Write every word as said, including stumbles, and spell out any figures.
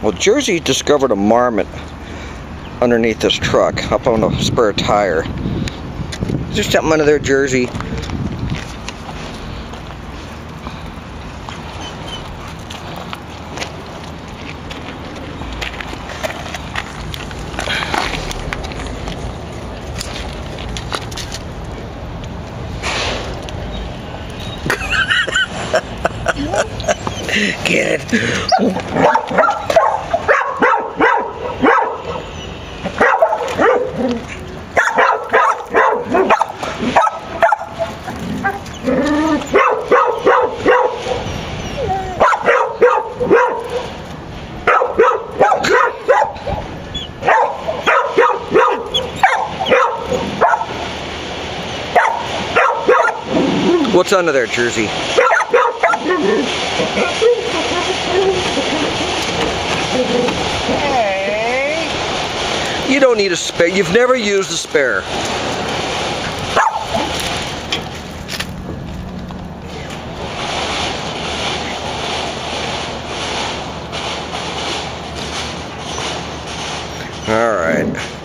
Well, Jersey discovered a marmot underneath this truck, up on the spare tire. Is there something under there, Jersey? Get it. What's under there, Jersey? You don't need a spare. You've never used a spare. All right.